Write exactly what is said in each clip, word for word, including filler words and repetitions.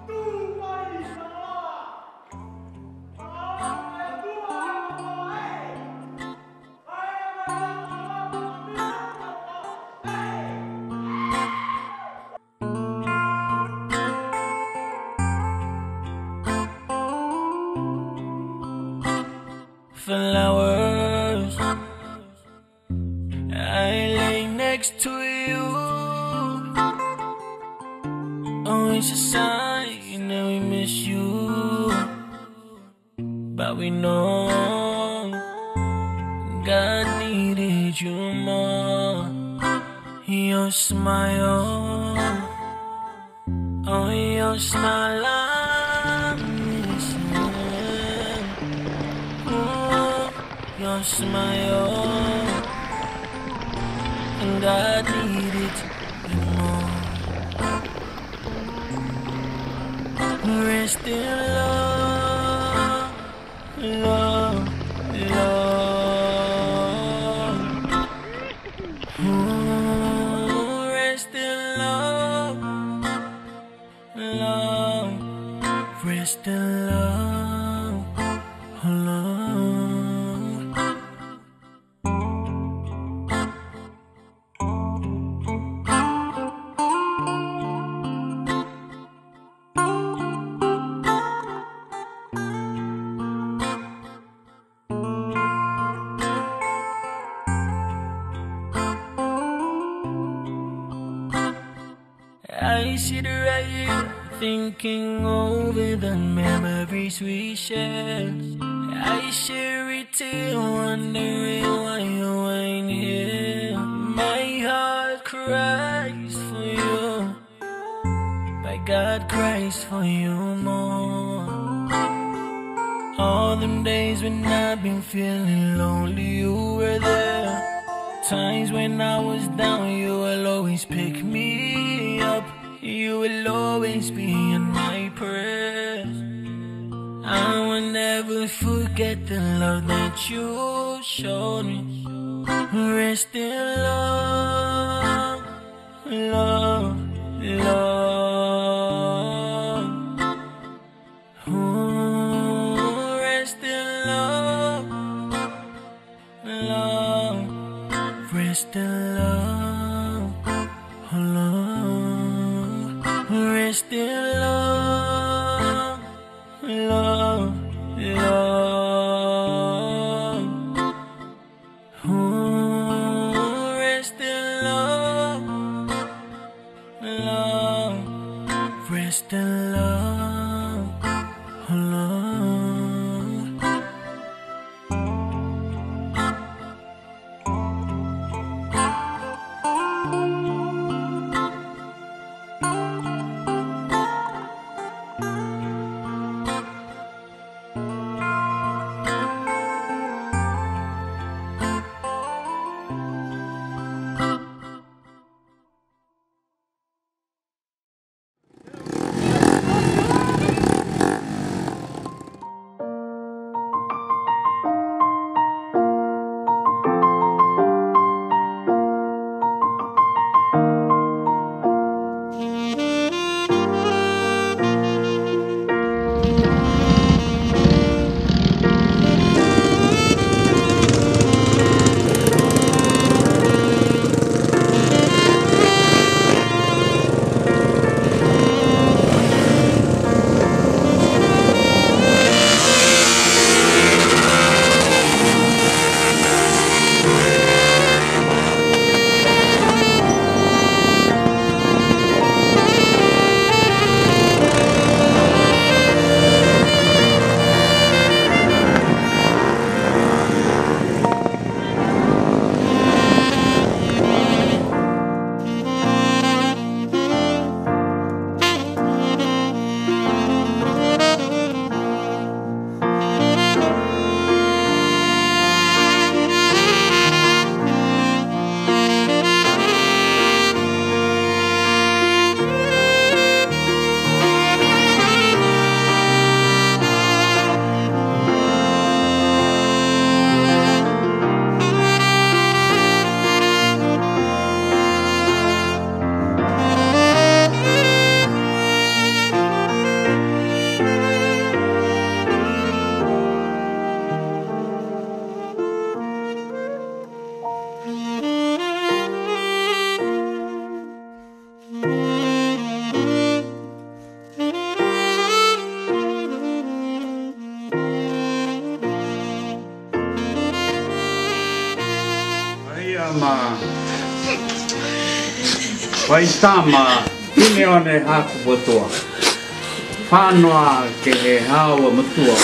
Flowers, I lay next to you. Oh, it's a sign that we miss you, but we know God needed you more. Your smile, oh, your smile, I'm missing. Oh, your smile, and God needed you more. Rest in love, love, love. Ooh, rest in love, love. Rest in love, love. I sit right here thinking over the memories we shared. I share it till wondering why you ain't here. My heart cries for you, but God cries for you more. All them days when I've been feeling lonely, you were there. Times when I was down, you will always pick me up. You will always be in my prayers. I will never forget the love that you showed me. Rest in love, love, love. Ooh, rest in love, love. Rest in love, love. Rest in love, love, love. Ooh, rest in love, love. Rest in love, love. Waitama, Pineone Hakubotua, Fanwa Ke Hawa Mutua.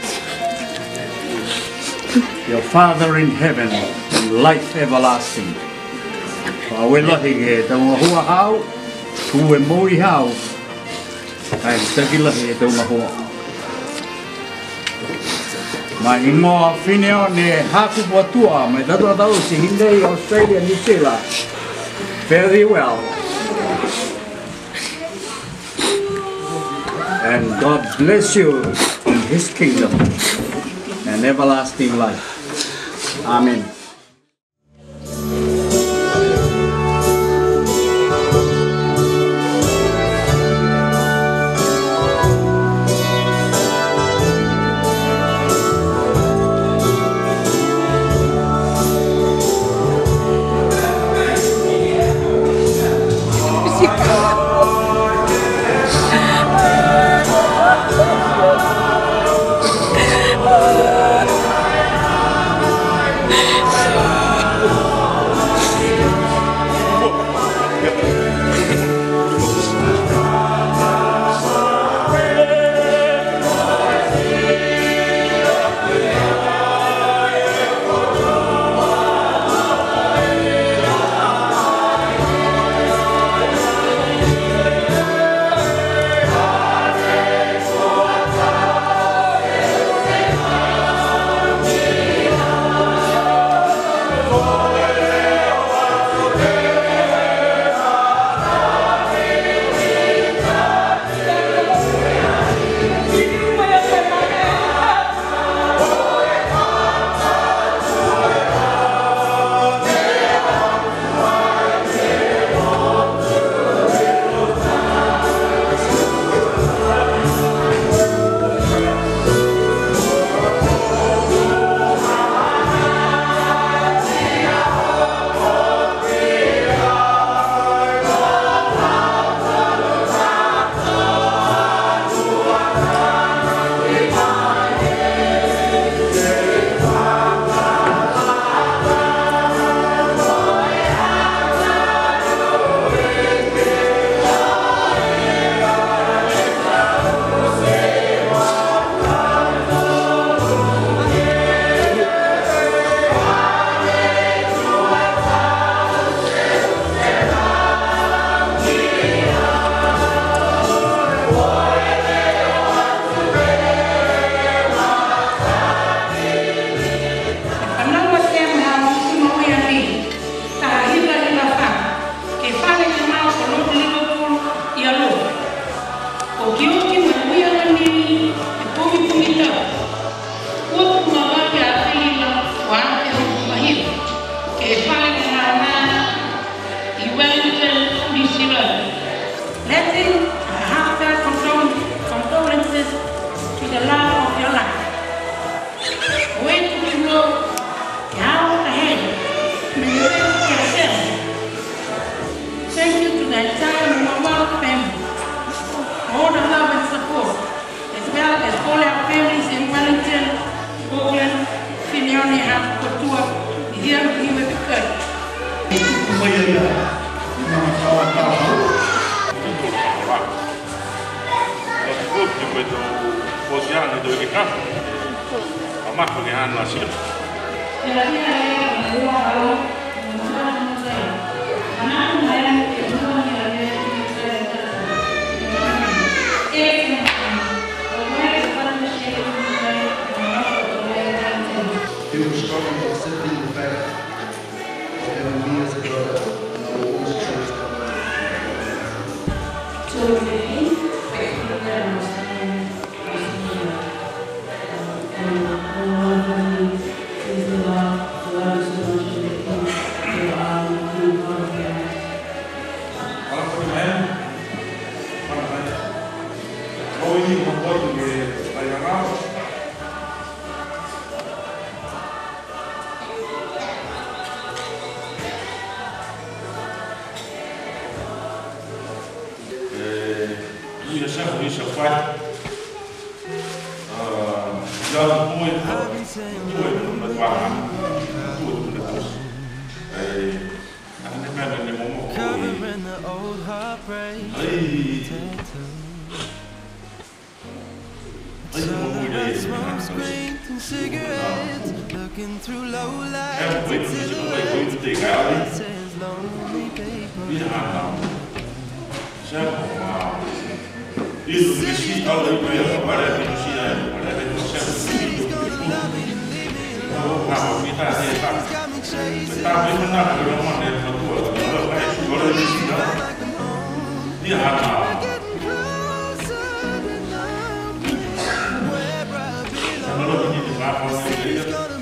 Your Father in heaven, and life everlasting. Awelahi, the Wahua Hau, who a Moi Hau, and Tagilahi, the Wahua. My imo Pineone Hakubotua, my daughter those in Australia, New Zealand. Very well. And God bless you in His kingdom and everlasting life. Amen. Covering the old Looking through low lights, it's silhouettes, says lonely paper. Semo, wow. Isso me explica o que eu ia falar, é que não tinha, olha, é que não tinha muito. Eu vou ficar assim, tá? Mas tá bem, mas tá, eu não mandei pra tua, agora eu disse não. E a rata? Eu não vou te falar, eu não sei.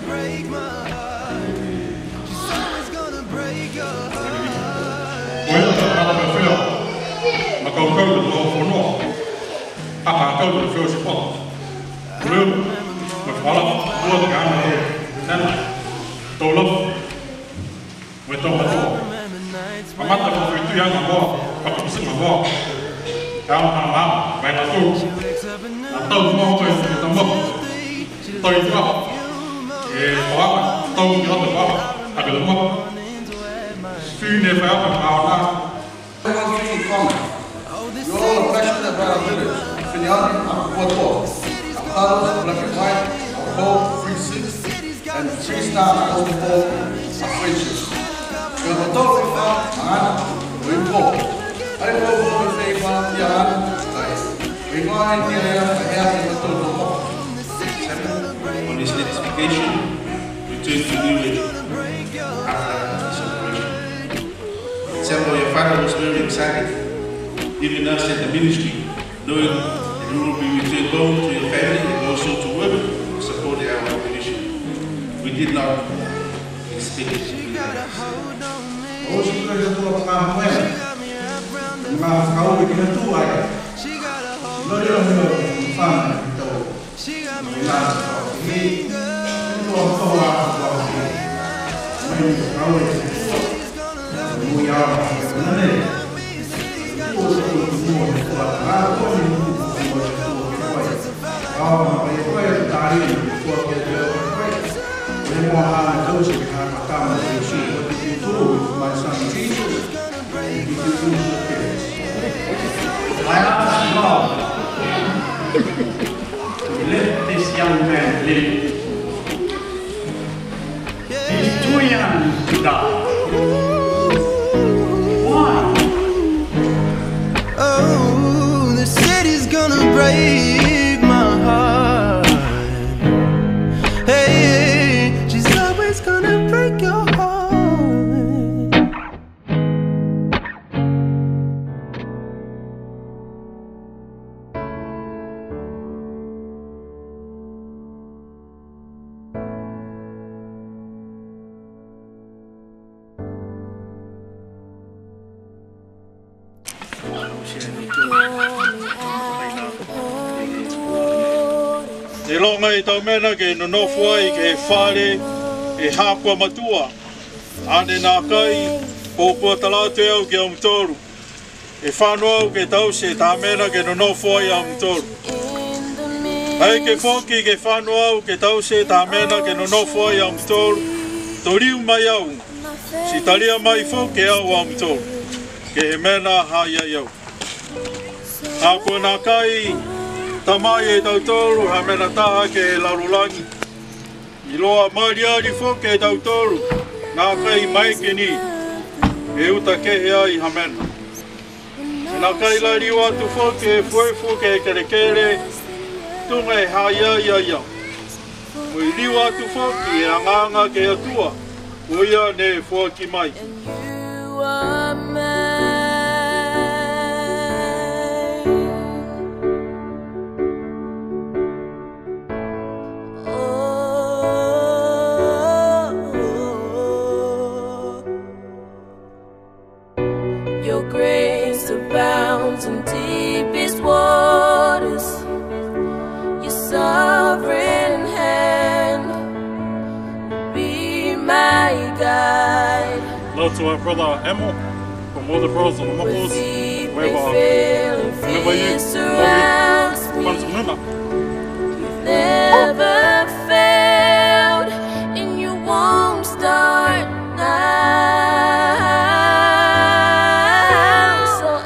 Bueno, nada me feo. Ma kau kau le no fono. Apa kau le feo se po. Lu. Ma fala bo ga ma e. Nan. To lo. We to ma to. Ma ta ko tu ya ma bo. Pa tu se ma bo. Ka ma ma ba na tu. Na to mo ko se to mo. To i ko. E ko ma to yo to ko. A be lo mo. Fune fa pa ma na. Everyone's making comment. You're all passionate about our village. Finyani, I'm Koto. I'm Carlos, Black and White, I'm Hope, Free Six, and Free Star, I'm Hope, our friendship. We're the top of our man, we're poor. I don't know what we say about the man. We're going to get a happy little more. On this identification, we turn to you after the celebration. Semo, your father was very excited, giving us at the ministry, knowing that you will be returned home to your family and also to work, supporting our mission. We did not expect it. Hoje o projeto do carro é, mas carro que não tu aí, não é o meu fã, então, mas aqui não só a carro, mas o carro é muito alto, não é? O outro mundo fora, ah, todo mundo fora, ah, mas foi a tarefa, foi a que eu fiz, eu morava na casa de casa, cama de chico. My son Jesus, and you do the kids. I ask God to let this young man live. He's too young to die. Why? Oh, the city's gonna break my heart. Hey, she's always gonna break your heart. E longa i tau mena ke no nofua i ke whare e hākua matua. Ane nā kai, pōkua talate au ke amutoru. E whanua au ke tau se tā mena ke no nofua i amutoru. Hei ke whoki ke whanua au ke tau se tā mena ke no nofua i amutoru. Toriu mai au, si talia mai fo ke au amutoru. Ke he mena haia iau. Hākua nā kai, tamai e tautoru, ha mena taha ke e larulangi. I loa mariari fo ke e tautoru, nā kai mai ke ni, e uta ke he ai ha mena. E nā kai la riwa tu fo ke e fue fo ke e kere kere, tunga e haia ia ia. Mui riwa tu fo ki e anganga ke atua, uia ne e fo ki mai. Your grace abounds in deepest waters. Your sovereign hand will be my guide. Love to our brother Emo, from all the brothers on the Mokos. Wherever you surrounds me. You've never failed, and you won't start now. So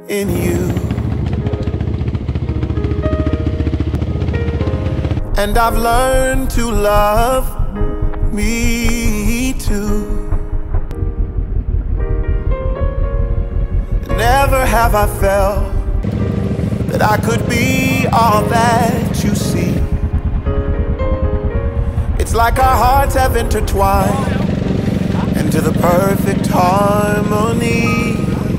in you. And I've learned to love me too. Never have I felt that I could be all that you see. It's like our hearts have intertwined into the perfect harmony.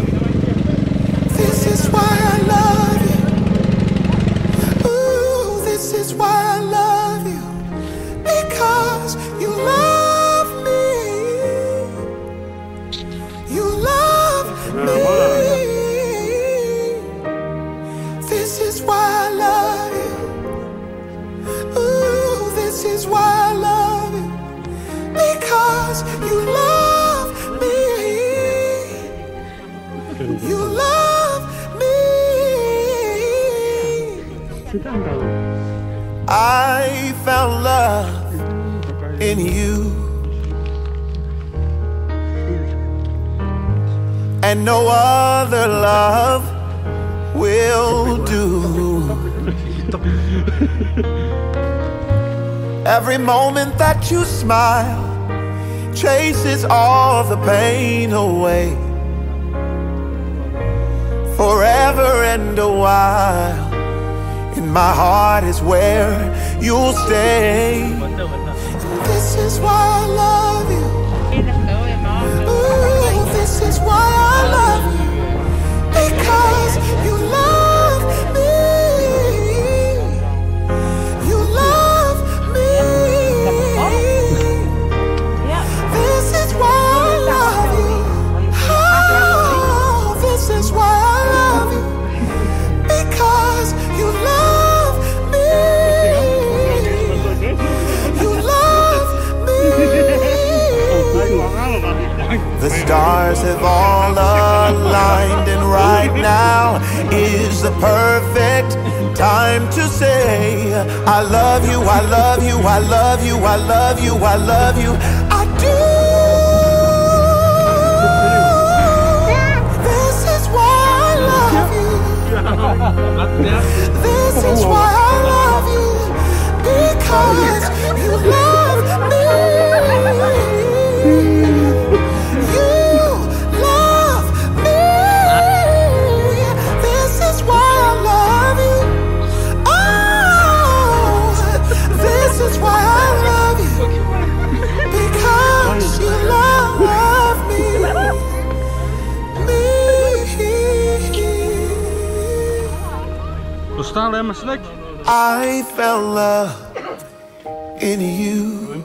This is why I love you. Ooh, this is why I love you. Because you love me. You love me. This is why I love you. Ooh, this is why I love you. Because you love me. You love me. I found love in you. And no other love will do. Every moment that you smile chases all the pain away. Forever and a while, in my heart is where you'll stay. And this is why I love you. Ooh, this is why I love you. Because you love me. You love me. This is why I love you. Oh, this is why I love you. Because you love me. You love me. The stars have all aligned, and right now is the perfect time to say I love you, I love you, I love you, I love you, I love you, I do. This is why I love you. This is why I love you. Because you love me. You love me. This is why I love you. Oh, this is why I love you. Because you love me. Me. I found love in you.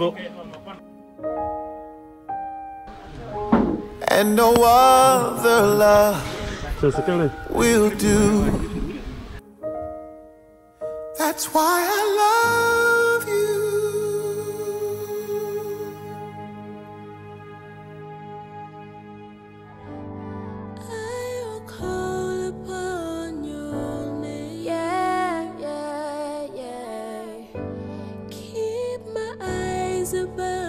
And no other love will do. That's why I love you. I will call upon your name. Yeah, yeah, yeah. Keep my eyes above